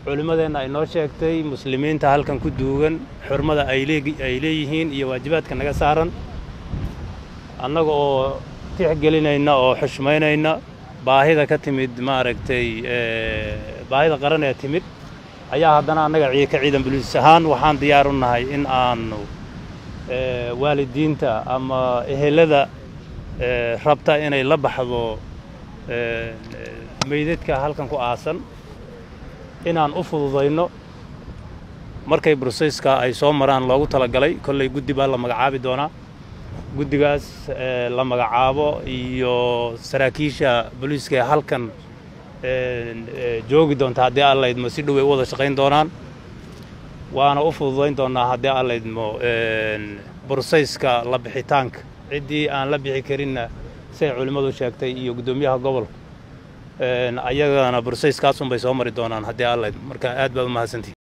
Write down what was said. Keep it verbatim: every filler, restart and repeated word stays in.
culimadeena ay noo sheegtay muslimiinta halkan ku duugan xurmada ay leeyihiin iyo waajibaadka naga saaran annaga oo tixgelinayna oo xushmaynayna baahida ka timid maaragtay ee baahida qaran ee timid ayaa haddana annaga ka ciidan booliis ahaan waxaan diyaar u nahay in aanu ee waalidiinta ama ehelada ee rabta inay la baxdo ee meydadka halkan ku aasan inaan u fududayno markay processka ay soo maraan loogu talagalay kollay guddi baa la magacaabi doonaa guddigaas ee la magacaabo iyo saraakiisha booliiska halkan ee joogi doonta haddii alla idmo si dhow ay wada shaqayn doonaan waana u fududayn doonaa haddii alla idmo ee processka la bixitaanka cidii aan la bixi karinna say culimadu sheegtay iyo gudoomiyaha gobolka ee ayagana processkaas un bay soo mari doonaan haddii alla idmo marka aad baa u mahadsantihiin